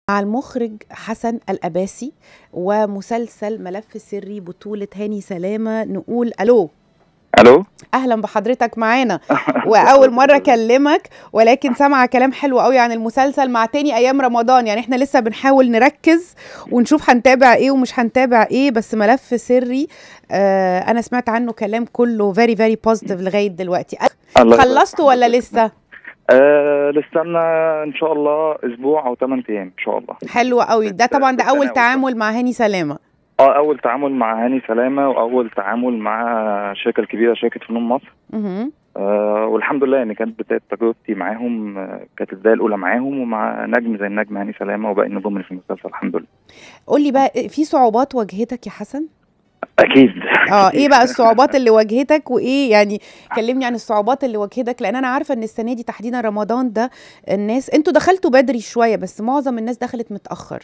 مع المخرج حسن الأباسي ومسلسل ملف سري بطولة هاني سلامة. نقول ألو. الو. أهلا بحضرتك معانا، وأول مرة أكلمك، ولكن سامعة كلام حلو قوي عن المسلسل مع تاني أيام رمضان. يعني احنا لسه بنحاول نركز ونشوف هنتابع ايه ومش هنتابع ايه، بس ملف سري أنا سمعت عنه كلام كله very very positive لغاية دلوقتي. خلصته ولا لسه؟ لسه لنا ان شاء الله اسبوع او 8 ايام ان شاء الله. حلو قوي. ده طبعا ده اول تعامل مع هاني سلامة. اول تعامل مع هاني سلامة، واول تعامل مع الشركه الكبيره، شركه فنون مصر. والحمد لله يعني كانت بدايه تجربتي معاهم، كانت البدايه الاولى معاهم ومع نجم زي النجم هاني سلامة وباقي النجوم اللي في المسلسل الحمد لله. قول لي بقى، في صعوبات واجهتك يا حسن؟ اكيد. ايه بقى الصعوبات اللي واجهتك، وايه يعني كلمني عن الصعوبات اللي واجهتك، لان انا عارفه ان السنه دي تحديدا رمضان ده الناس انتوا دخلتوا بدري شويه، بس معظم الناس دخلت متاخر.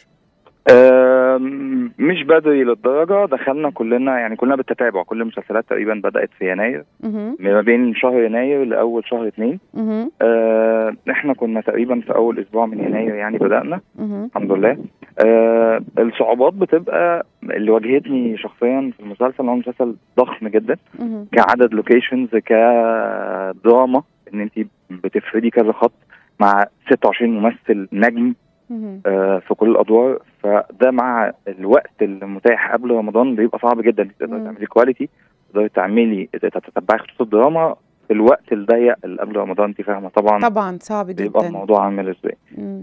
مش بدري للدرجة، دخلنا كلنا يعني كلنا بالتتابع، كل المسلسلات تقريبا بدأت في يناير، ما بين شهر يناير لأول شهر 2. احنا كنا تقريبا في أول أسبوع من يناير يعني بدأنا الحمد لله. الصعوبات بتبقى اللي واجهتني شخصيا في المسلسل، هو مسلسل ضخم جدا كعدد لوكيشنز، كدراما، ان انت بتفردي كذا خط مع 26 ممثل نجم في كل الادوار، فده مع الوقت المتاح قبل رمضان بيبقى صعب جدا. تقدري تعملي كواليتي، تقدري تعملي تتبعي خطوط الدراما في الوقت الضيق اللي قبل رمضان. انت فاهمه طبعا صعب جدا، بيبقى الموضوع عامل ازاي.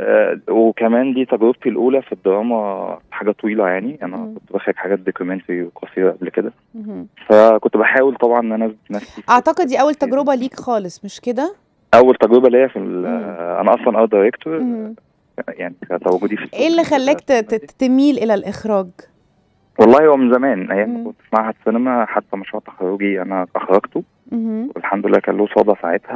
وكمان دي تجربتي الاولى في الدراما، حاجه طويله يعني. انا كنت بخرج حاجات دوكيومنتري قصيره قبل كده، فكنت بحاول طبعا ان انا اثبت نفسي. اعتقد دي اول تجربه ليك خالص، مش كده؟ اول تجربه ليا في انا اصلا ارت دايركتور يعني، تواجدي في ايه اللي خلاك تميل الى الاخراج؟ والله هو من زمان، ايام ما كنت في معهد سينما، حتى مشروع تخرجي انا اخرجته والحمد لله كان له صدى ساعتها،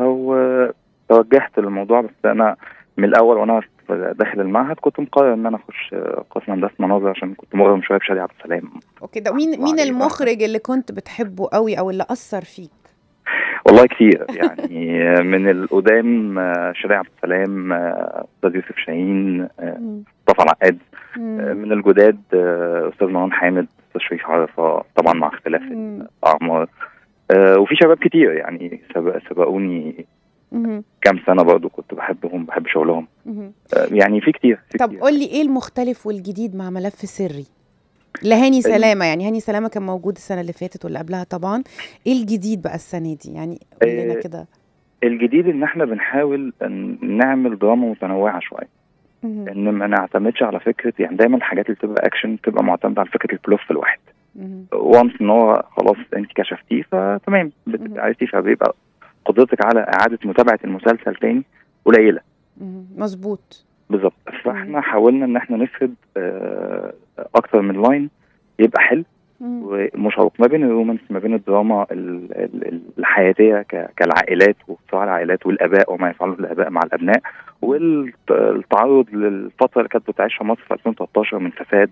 وتوجهت للموضوع. بس انا من الاول وانا داخل المعهد كنت مقرر ان انا اخش قسم هندسه مناظر، عشان كنت مغرم شويه بشادي عبد السلام. اوكي، ده مين المخرج اللي كنت بتحبه قوي او اللي اثر فيك؟ والله كتير يعني من القدام شادي عبد السلام، استاذ يوسف شاهين، مصطفى العقاد. من الجداد استاذ مروان حامد، استاذ شريف عرفة، طبعا مع اختلاف الاعمار. وفي شباب كتير يعني سبقوني كام سنه، برضو كنت بحبهم، بحب شغلهم. يعني في كتير. طب قول لي ايه المختلف والجديد مع ملف سري لهاني سلامة؟ يعني هاني سلامة كان موجود السنة اللي فاتت واللي قبلها طبعا، ايه الجديد بقى السنة دي؟ يعني قول لنا كده. الجديد ان احنا بنحاول نعمل دراما متنوعة شوية، ان ما نعتمدش على فكرة، يعني دايما الحاجات اللي بتبقى اكشن بتبقى معتمدة على فكرة البلوف الواحد. وانس ان هو خلاص انت كشفتيه فتمام عرفتي، فبيبقى قدرتك على اعادة متابعة المسلسل تاني قليلة. مظبوط بالظبط. فاحنا حاولنا ان احنا نفرد اكتر من لاين يبقى حلو ومشوق، ما بين الرومانس، ما بين الدراما الحياتيه كالعائلات وصراع العائلات والاباء وما يفعله الاباء مع الابناء، والتعرض للفتره اللي كانت بتعيشها مصر في 2013 من فساد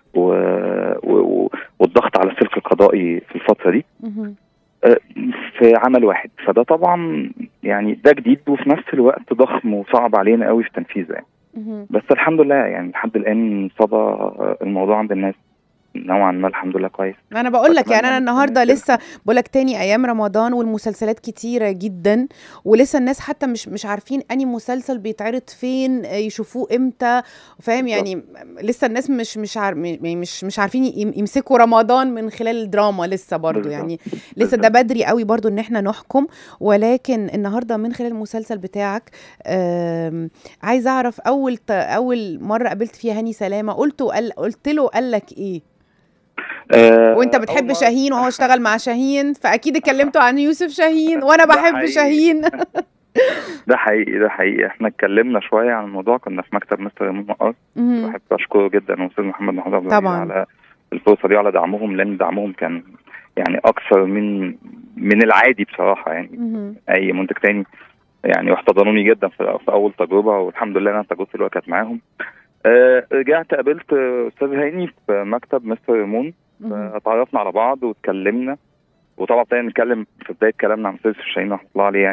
والضغط على السلك القضائي في الفتره دي في عمل واحد. فده طبعا يعني ده جديد، وفي نفس الوقت ضخم وصعب علينا قوي في تنفيذه يعني. بس الحمد لله يعني لحد الان صدى الموضوع عند الناس نوعا ما الحمد لله كويس. انا بقول لك يعني انا النهارده لسه بقول لك تاني ايام رمضان، والمسلسلات كتيره جدا، ولسه الناس حتى مش عارفين اني مسلسل بيتعرض فين، يشوفوه امتى، فاهم يعني؟ لسه الناس مش عارفين يمسكوا رمضان من خلال الدراما لسه برضو يعني. لسه ده بدري قوي برضو ان احنا نحكم، ولكن النهارده من خلال المسلسل بتاعك عايز اعرف اول مره قابلت فيها هاني سلامة قلت له قال لك ايه؟ وانت بتحب شاهين وهو اشتغل مع شاهين، فاكيد اتكلمتوا عن يوسف شاهين، وانا بحب شاهين. ده حقيقي احنا اتكلمنا شويه عن الموضوع، كنا في مكتب مستر مقر. بحب اشكره جدا واستاذ محمد محمود على الفرصه دي، على دعمهم، لان دعمهم كان يعني اكثر من العادي بصراحه يعني. اي منتج تاني يعني، واحتضنوني جدا في اول تجربه، والحمد لله انا تجربتي الوقت كانت معاهم. رجعت قابلت استاذ هاني في مكتب مستر ريمون، اتعرفنا على بعض واتكلمنا، وطبعا ابتدينا نتكلم في بدايه كلامنا عن استاذ شاهين رحمه الله عليه يعني.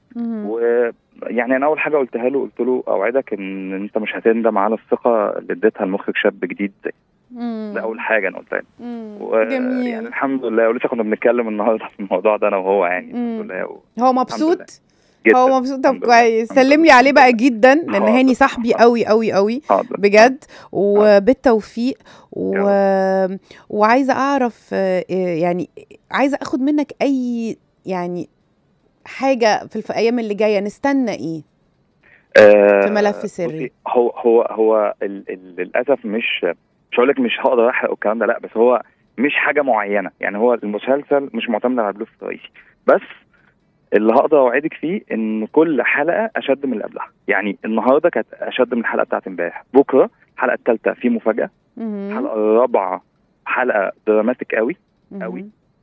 ويعني انا اول حاجه قلتها له، قلت له اوعدك ان انت مش هتندم على الثقه اللي اديتها لمخرج شاب جديد زي. ده اول حاجه انا قلتها له. جميل. يعني الحمد لله، ولسه كنا بنتكلم النهارده في الموضوع ده انا وهو، يعني الحمد لله. هو مبسوط جدا. هو مبسوط. طب كويس، سلم لي عليه بقى جدا، لان هاني صاحبي قوي قوي قوي بجد، وبالتوفيق. وعايزه اعرف يعني عايزه اخد منك اي يعني حاجه في الايام اللي جايه نستنى ايه في ملف سري؟ هو للاسف مش هقول لك مش هقدر احرق الكلام ده، لا، بس هو مش حاجه معينه، يعني هو المسلسل مش معتمد على البلوف الرئيسي بس. اللي هقدر اوعدك فيه ان كل حلقه اشد من اللي قبلها، يعني النهارده كانت اشد من الحلقه بتاعت امبارح، بكره الحلقه الثالثه في مفاجاه، الحلقه الرابعه حلقه دراماتيك قوي قوي.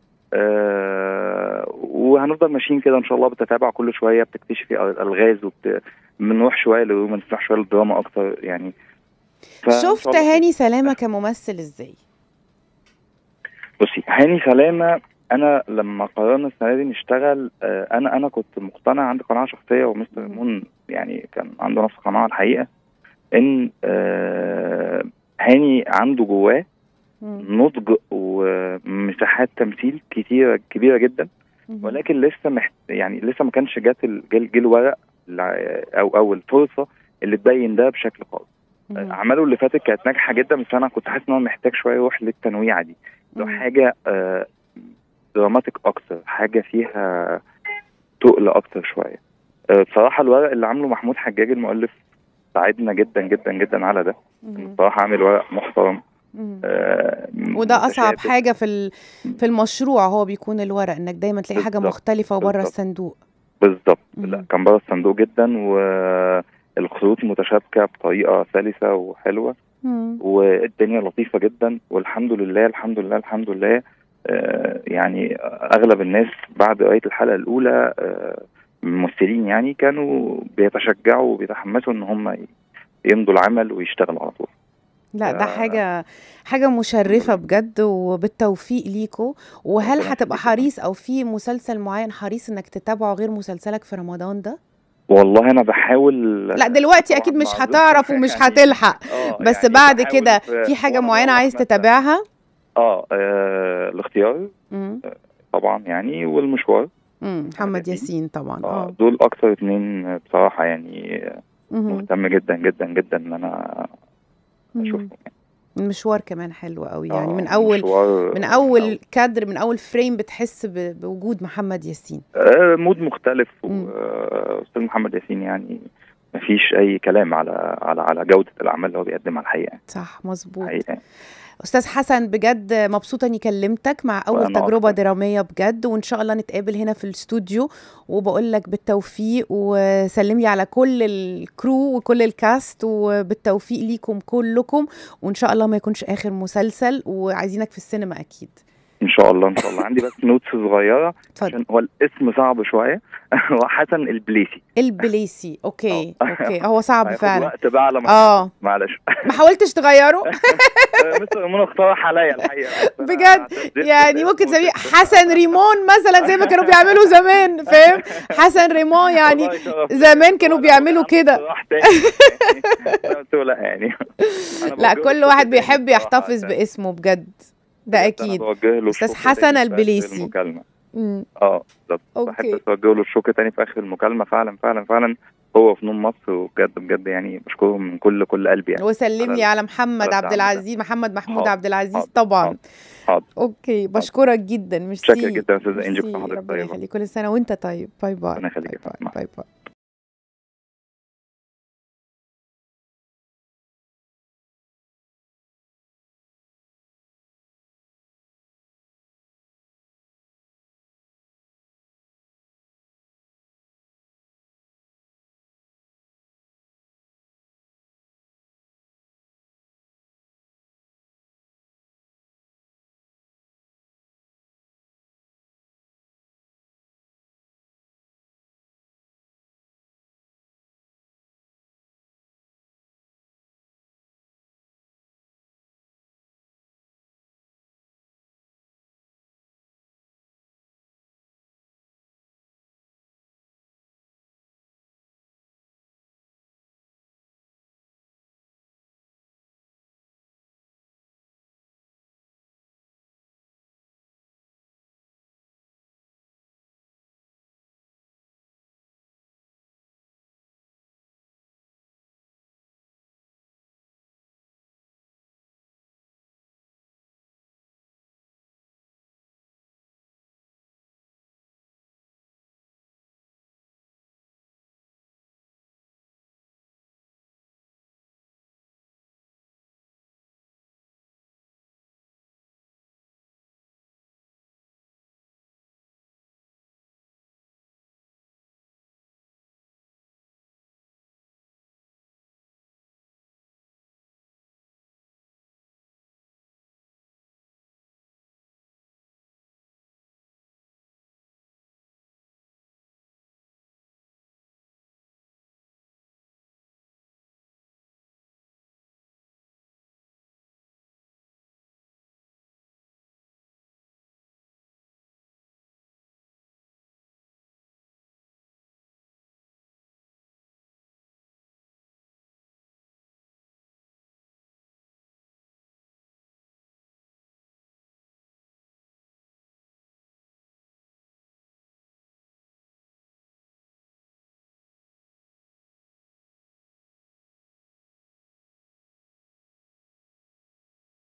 وهنفضل ماشيين كده ان شاء الله بالتتابع، كل شويه بتكتشفي الغاز بنروح شويه للرومانس، نروح شويه للدراما اكتر يعني. شفت هاني سلامه كممثل ازاي؟ بصي، هاني سلامه انا لما قررنا السنه دي نشتغل، انا كنت مقتنع، عندي قناعه شخصيه ومستر مون يعني كان عنده نفس القناعه الحقيقه، ان هاني عنده جواه نضج ومساحات تمثيل كبيره جدا، ولكن لسه يعني لسه ما كانش جات الورق او الفرصه اللي تبين ده بشكل خاص. اعماله اللي فاتت كانت ناجحه جدا، بس انا كنت حاسس ان هو محتاج شويه يروح للتنويعه دي، لو حاجه دراماتيك اكتر، حاجه فيها تقل اكتر شويه. بصراحه الورق اللي عامله محمود حجاج المؤلف ساعدنا جدا جدا جدا على ده. بصراحه عامل ورق محترم. وده اصعب حاجه في المشروع، هو بيكون الورق، انك دايما تلاقي حاجه مختلفه وبره الصندوق. بالظبط. لا، كان بره الصندوق جدا، والخطوط متشابكه بطريقه سلسه وحلوه، والدنيا لطيفه جدا، والحمد لله الحمد لله الحمد لله. يعني اغلب الناس بعد قرايه الحلقه الاولى الممثلين يعني كانوا بيتشجعوا وبيتحمسوا ان هم يمضوا العمل ويشتغلوا على طول. لا، ده حاجة مشرفة بجد، وبالتوفيق ليكوا. وهل هتبقى حريص او في مسلسل معين حريص انك تتابعه غير مسلسلك في رمضان ده؟ والله انا بحاول. لا دلوقتي اكيد مش هتعرف ومش هتلحق، بس يعني بعد كده في حاجة معينة عايز تتابعها؟ الاختيار طبعا يعني، والمشوار محمد ياسين طبعا. دول اكتر اتنين بصراحة يعني. مهتم جدا جدا جدا ان انا اشوفهم. المشوار كمان حلو قوي يعني، من اول كادر، من اول فريم بتحس بوجود محمد ياسين. مود مختلف. واستاذ محمد ياسين يعني مفيش اي كلام على جودة الاعمال اللي هو بيقدمها الحقيقة. صح، مظبوط. أستاذ حسن، بجد مبسوطة إني كلمتك مع أول تجربة درامية بجد، وإن شاء الله نتقابل هنا في الاستوديو، وبقول لك بالتوفيق، وسلم لي على كل الكرو وكل الكاست، وبالتوفيق ليكم كلكم، وإن شاء الله ما يكونش آخر مسلسل، وعايزينك في السينما أكيد. ان شاء الله ان شاء الله. عندي بس نوتس صغيره عشان هو الاسم صعب شويه. هو حسن البليسي. اوكي هو صعب فعلا. وقت بقى على ما معلش. ما حاولتش تغيره؟ مستر منى اقترح عليا الحقيقه بجد، يعني ممكن تسميه حسن ريمون مثلا، زي ما كانوا بيعملوا زمان، فاهم؟ حسن ريمون يعني زمان كانوا بيعملوا كده. لا يعني لا، كل واحد بيحب يحتفظ باسمه بجد، ده اكيد. استاذ حسن البليسي. بالظبط. بحب اوجه له الشكر تاني في اخر المكالمه. فعلا فعلا فعلا هو فنون مصر، وبجد بجد يعني بشكرهم من كل قلبي يعني. وسلم لي على محمد عبد العزيز، محمود عبد العزيز طبعا. حاضر. اوكي، بشكرك جدا. ميرسي. شكرا جدا يا استاذ انجي، ربنا يخليك. كل سنه وانت طيب. باي باي. ربنا يخليك. باي باي.